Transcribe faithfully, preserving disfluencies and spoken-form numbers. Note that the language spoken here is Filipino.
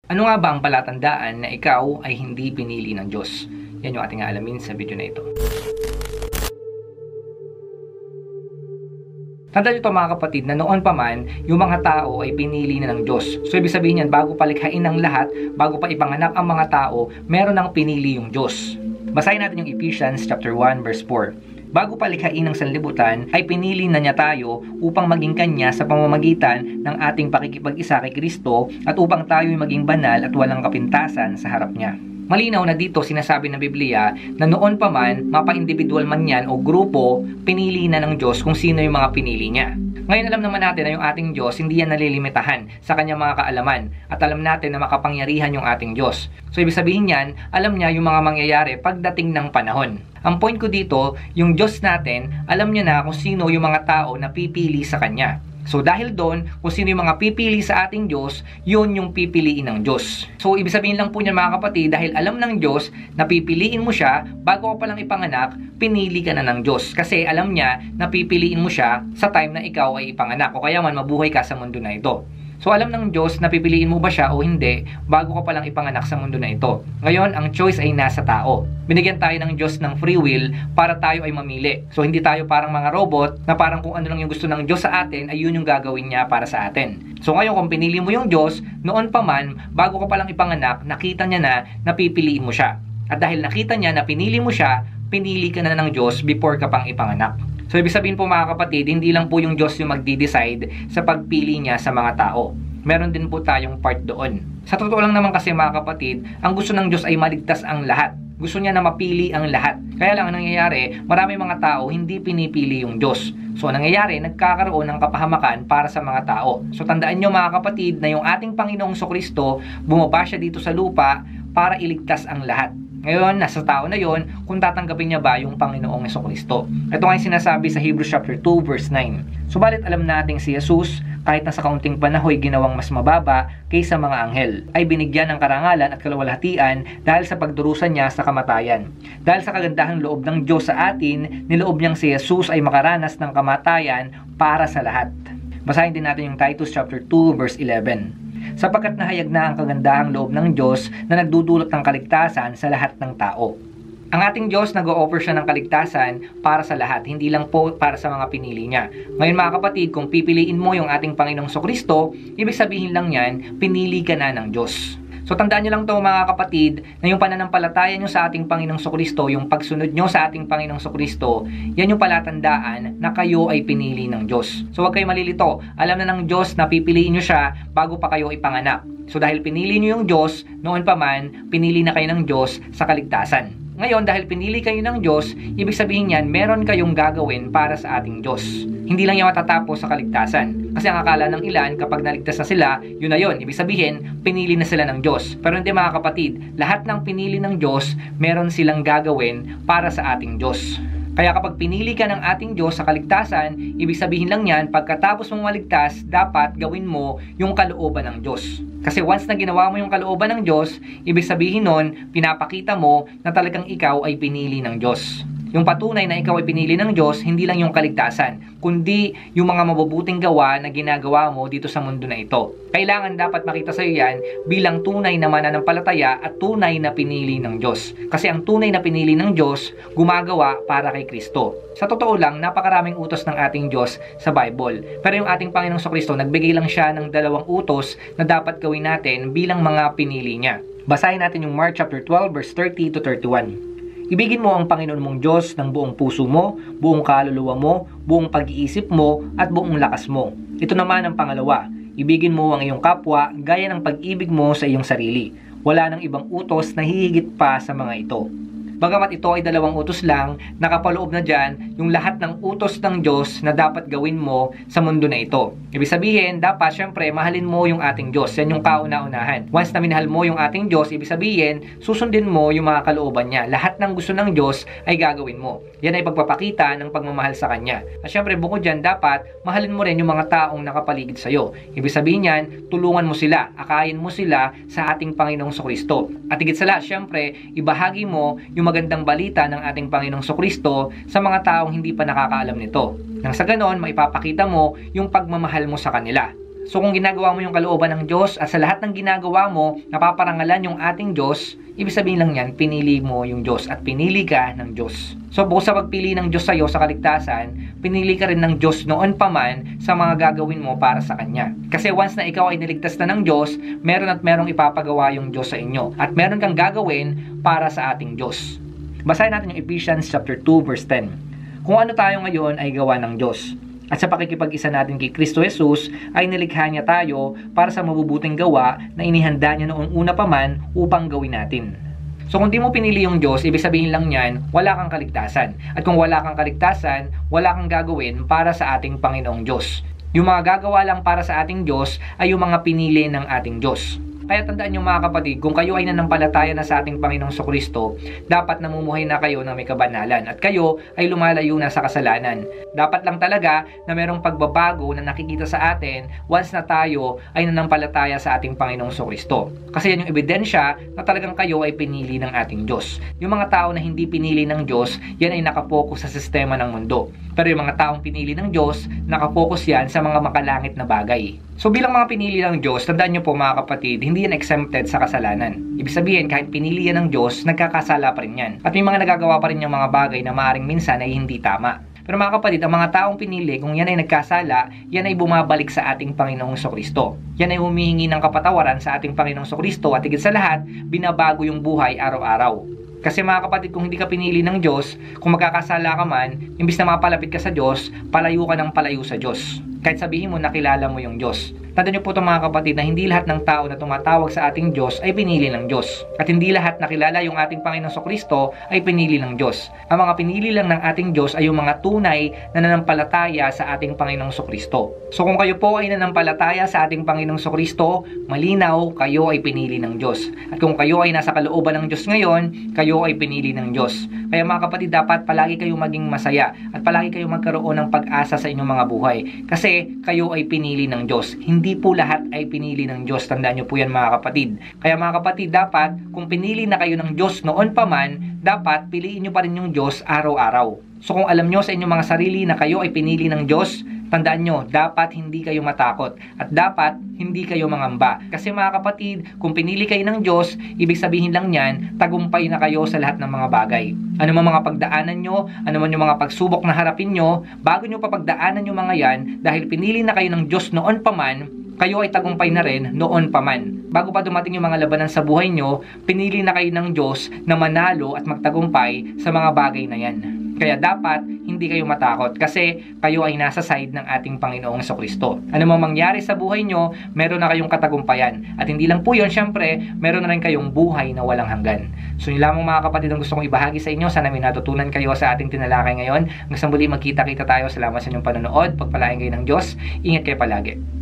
Ano nga ba ang palatandaan na ikaw ay hindi pinili ng Diyos? Yan yung ating aalamin sa video na ito. Tandaan nyo ito mga kapatid na noon pa man, yung mga tao ay pinili na ng Diyos. So ibig sabihin yan, bago palikhain ng lahat, bago pa ipanganak ang mga tao, meron nang pinili yung Diyos. Basahin natin yung Ephesians chapter one verse four. Bago palikhain ng sanlibutan, ay pinili na niya tayo upang maging Kanya sa pamamagitan ng ating pakikipag-isa kay Kristo at upang tayo'y maging banal at walang kapintasan sa harap niya. Malinaw na dito sinasabi ng Biblia na noon pa man, mapa-individual man yan o grupo, pinili na ng Diyos kung sino yung mga pinili niya. Ngayon alam naman natin na yung ating Diyos hindi yan nalilimitahan sa kanyang mga kaalaman at alam natin na makapangyarihan yung ating Diyos. So ibig sabihin yan, alam niya yung mga mangyayari pagdating ng panahon. Ang point ko dito, yung Diyos natin, alam niya na kung sino yung mga tao na pipili sa Kanya. So dahil doon, kung sino yung mga pipili sa ating Diyos, yun yung pipiliin ng Diyos. So ibig sabihin lang po niyan mga kapatid, dahil alam ng Diyos na pipiliin mo siya, bago ka palang ipanganak, pinili ka na ng Diyos. Kasi alam niya na pipiliin mo siya sa time na ikaw ay ipanganak o kaya man mabuhay ka sa mundo na ito. So alam ng Diyos na pipiliin mo ba siya o hindi bago ka palang ipanganak sa mundo na ito. Ngayon, ang choice ay nasa tao. Binigyan tayo ng Diyos ng free will para tayo ay mamili. So hindi tayo parang mga robot na parang kung ano lang yung gusto ng Diyos sa atin ay yun yung gagawin niya para sa atin. So ngayon kung pinili mo yung Diyos, noon pa man, bago ka palang ipanganak, nakita niya na na pipiliin mo siya. At dahil nakita niya na pinili mo siya, pinili ka na ng Diyos before ka pang ipanganak. So ibig sabihin po mga kapatid, hindi lang po yung Diyos yung magdi-decide sa pagpili niya sa mga tao. Meron din po tayong part doon. Sa totoo lang naman kasi mga kapatid, ang gusto ng Diyos ay maligtas ang lahat. Gusto niya na mapili ang lahat. Kaya lang ang nangyayari, marami mga tao hindi pinipili yung Diyos. So ang nangyayari, nagkakaroon ng kapahamakan para sa mga tao. So tandaan nyo mga kapatid na yung ating Panginoong Jesucristo, bumaba siya dito sa lupa para iligtas ang lahat. Ngayon, nasa tao na yon kung tatanggapin niya ba yung Panginoong Jesucristo. Ito nga yung sinasabi sa Hebrews chapter two verse nine. Subalit alam nating si Jesus, kahit na sa kaunting panahoy ginawang mas mababa kaysa mga anghel, ay binigyan ng karangalan at kaluwalhatian dahil sa pagdurusa niya sa kamatayan. Dahil sa kagandahang loob ng Diyos sa atin, niloob niyang si Jesus ay makaranas ng kamatayan para sa lahat. Basahin din natin yung Titus chapter two verse eleven. Sapagkat nahayag na ang kagandahang loob ng Diyos na nagdudulot ng kaligtasan sa lahat ng tao. Ang ating Diyos nag-o-offer siya ng kaligtasan para sa lahat, hindi lang po para sa mga pinili niya. Ngayon mga kapatid, kung pipiliin mo yung ating Panginoong Jesucristo, ibig sabihin lang yan, pinili ka na ng Diyos. So tandaan nyo lang to mga kapatid, na yung pananampalataya nyo sa ating Panginoong Jesucristo, yung pagsunod nyo sa ating Panginoong Jesucristo, yan yung palatandaan na kayo ay pinili ng Diyos. So huwag kayo malilito, alam na ng Diyos na pipiliin nyo siya bago pa kayo ipanganak. So dahil pinili nyo yung Diyos, noon pa man, pinili na kayo ng Diyos sa kaligtasan. Ngayon, dahil pinili kayo ng Diyos, ibig sabihin yan, meron kayong gagawin para sa ating Diyos. Hindi lang yan matatapos sa kaligtasan. Kasi ang akala ng ilan, kapag naligtas na sila, yun na yun. Ibig sabihin, pinili na sila ng Diyos. Pero hindi mga kapatid, lahat ng pinili ng Diyos, meron silang gagawin para sa ating Diyos. Kaya kapag pinili ka ng ating Diyos sa kaligtasan, ibig sabihin lang yan, pagkatapos mong maligtas, dapat gawin mo yung kalooban ng Diyos. Kasi once na ginawa mo yung kalooban ng Diyos, ibig sabihin nun, pinapakita mo na talagang ikaw ay pinili ng Diyos. Yung patunay na ikaw ay pinili ng Diyos, hindi lang yung kaligtasan, kundi yung mga mabubuting gawa na ginagawa mo dito sa mundo na ito. Kailangan dapat makita sa iyo yan bilang tunay na mananampalataya at tunay na pinili ng Diyos. Kasi ang tunay na pinili ng Diyos, gumagawa para kay Kristo. Sa totoo lang, napakaraming utos ng ating Diyos sa Bible. Pero yung ating Panginoong Jesucristo, nagbigay lang siya ng dalawang utos na dapat gawin natin bilang mga pinili niya. Basahin natin yung Mark chapter twelve verse thirty to thirty-one. Ibigin mo ang Panginoon mong Diyos ng buong puso mo, buong kaluluwa mo, buong pag-iisip mo, at buong lakas mo. Ito naman ang pangalawa. Ibigin mo ang iyong kapwa gaya ng pag-ibig mo sa iyong sarili. Wala nang ibang utos na hihigit pa sa mga ito. Bagamat ito ay dalawang utos lang, nakapaloob na dyan yung lahat ng utos ng Diyos na dapat gawin mo sa mundo na ito. Ibig sabihin, dapat syempre mahalin mo yung ating Diyos. Yan yung kauna-unahan. Once na minahal mo yung ating Diyos, ibig sabihin, susundin mo yung mga kalooban niya. Lahat ng gusto ng Diyos ay gagawin mo. Yan ay pagpapakita ng pagmamahal sa Kanya. At syempre, bukod dyan, dapat mahalin mo rin yung mga taong nakapaligid sa'yo. Ibig sabihin yan, tulungan mo sila, akayin mo sila sa ating Panginoong Jesucristo. At higit sa lahat, syempre, ibahagi mo yung magandang balita ng ating Panginoong Jesucristo sa mga taong hindi pa nakakaalam nito. Nang sa ganon, maipapakita mo yung pagmamahal mo sa kanila. So kung ginagawa mo yung kalooban ng Diyos at sa lahat ng ginagawa mo, napaparangalan yung ating Diyos, ibig sabihin lang yan, pinili mo yung Diyos at pinili ka ng Diyos. So bukod sa pagpili ng Diyos sa'yo sa kaligtasan, pinili ka rin ng Diyos noon pa man sa mga gagawin mo para sa Kanya. Kasi once na ikaw ay niligtas na ng Diyos, meron at merong ipapagawa yung Diyos sa inyo. At meron kang gagawin para sa ating Diyos. Basahin natin yung Ephesians chapter two verse ten. Kung ano tayo ngayon ay gawa ng Diyos. At sa pakikipag-isa natin kay Kristo Jesus ay nilikha niya tayo para sa mabubuting gawa na inihanda niya noong una pa man upang gawin natin. So kung di mo pinili yung Diyos, ibig sabihin lang niyan, wala kang kaligtasan. At kung wala kang kaligtasan, wala kang gagawin para sa ating Panginoong Diyos. Yung mga gagawa lang para sa ating Diyos ay yung mga pinili ng ating Diyos. Kaya tandaan nyo mga kapatid, kung kayo ay nanampalataya na sa ating Panginoong Kristo, dapat namumuhay na kayo ng may kabanalan at kayo ay lumalayo na sa kasalanan. Dapat lang talaga na merong pagbabago na nakikita sa atin once na tayo ay nanampalataya sa ating Panginoong Kristo. Kasi yan yung ebidensya na talagang kayo ay pinili ng ating Diyos. Yung mga tao na hindi pinili ng Diyos, yan ay nakapokus sa sistema ng mundo. Pero yung mga taong pinili ng Diyos, nakapokus yan sa mga makalangit na bagay. So bilang mga pinili ng Diyos, tandaan nyo po mga kapatid, hindi yan exempted sa kasalanan. Ibig sabihin, kahit pinili yan ng Diyos, nagkakasala pa rin yan. At may mga nagagawa pa rin yung mga bagay na maaaring minsan ay hindi tama. Pero mga kapatid, ang mga taong pinili, kung yan ay nagkasala, yan ay bumabalik sa ating Panginoong Kristo. Yan ay humihingi ng kapatawaran sa ating Panginoong Kristo at higit sa lahat, binabago yung buhay araw-araw. Kasi mga kapatid, kung hindi ka pinili ng Diyos, kung magkakasala ka man, imbis na mapalapit ka sa Diyos, palayo ka ng palayo sa Diyos. Kahit sabihin mo nakilala mo yung Diyos. Tandaan niyo po ito mga kapatid na hindi lahat ng tao na tumatawag sa ating Diyos ay pinili ng Diyos. At hindi lahat nakilala yung ating Panginoong Kristo ay pinili ng Diyos. Ang mga pinili lang ng ating Diyos ay yung mga tunay na nanampalataya sa ating Panginoong Kristo. So kung kayo po ay nanampalataya sa ating Panginoong Kristo, malinaw kayo ay pinili ng Diyos. At kung kayo ay nasa kalooban ng Diyos ngayon, kayo ay pinili ng Diyos. Kaya mga kapatid, dapat palagi kayong maging masaya at palagi kayong magkaroon ng pag-asa sa inyong mga buhay. Kasi kayo ay pinili ng Diyos. Hindi po lahat ay pinili ng Diyos. Tandaan nyo po yan mga kapatid. Kaya mga kapatid, dapat kung pinili na kayo ng Diyos noon pa man, dapat piliin nyo pa rin yung Diyos araw-araw. So kung alam nyo sa inyong mga sarili na kayo ay pinili ng Diyos, tandaan nyo, dapat hindi kayo matakot at dapat hindi kayo mangamba. Kasi mga kapatid, kung pinili kayo ng Diyos, ibig sabihin lang yan, tagumpay na kayo sa lahat ng mga bagay. Ano man mga pagdaanan nyo, ano man yung mga pagsubok na harapin nyo, bago nyo papagdaanan yung mga yan, dahil pinili na kayo ng Diyos noon pa man, kayo ay tagumpay na rin noon pa man. Bago pa dumating yung mga labanan sa buhay nyo, pinili na kayo ng Diyos na manalo at magtagumpay sa mga bagay na yan. Kaya dapat hindi kayo matakot kasi kayo ay nasa side ng ating Panginoong Kristo. Ano mang mangyari sa buhay nyo, meron na kayong katagumpayan. At hindi lang po yun, syempre, meron na rin kayong buhay na walang hanggan. So yun lamang mga kapatid ang gusto kong ibahagi sa inyo. Sana may natutunan kayo sa ating tinalakay ngayon. Hanggang sa muli magkita-kita tayo. Salamat sa inyong panonood. Pagpalain kayo ng Diyos. Ingat kayo palagi.